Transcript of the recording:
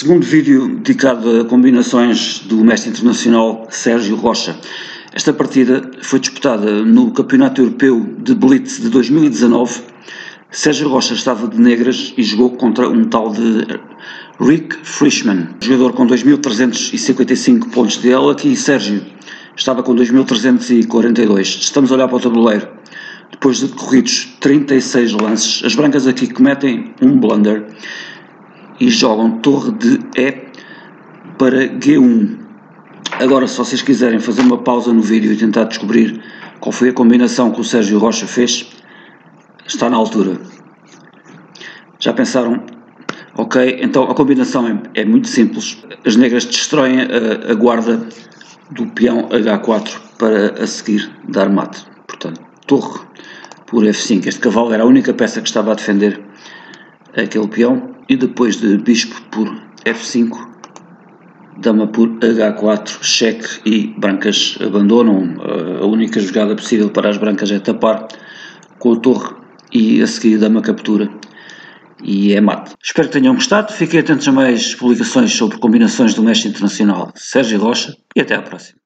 Segundo vídeo dedicado a combinações do mestre internacional Sérgio Rocha. Esta partida foi disputada no Campeonato Europeu de Blitz de 2019. Sérgio Rocha estava de negras e jogou contra um tal de Rick Frischmann, jogador com 2.355 pontos de ela. Aqui Sérgio estava com 2.342. Estamos a olhar para o tabuleiro. Depois de decorridos 36 lances, as brancas aqui cometem um blunder e jogam torre de E para G1. Agora, se vocês quiserem fazer uma pausa no vídeo e tentar descobrir qual foi a combinação que o Sérgio Rocha fez, está na altura. Já pensaram? Ok, então a combinação é muito simples. As negras destroem a guarda do peão H4 para a seguir dar mate. Portanto, torre por F5. Este cavalo era a única peça que estava a defender aquele peão. E depois de bispo por F5, dama por H4, cheque, e brancas abandonam. A única jogada possível para as brancas é tapar com a torre e a seguir dama captura e é mate. Espero que tenham gostado. Fiquem atentos a mais publicações sobre combinações do mestre internacional Sérgio Rocha e até à próxima.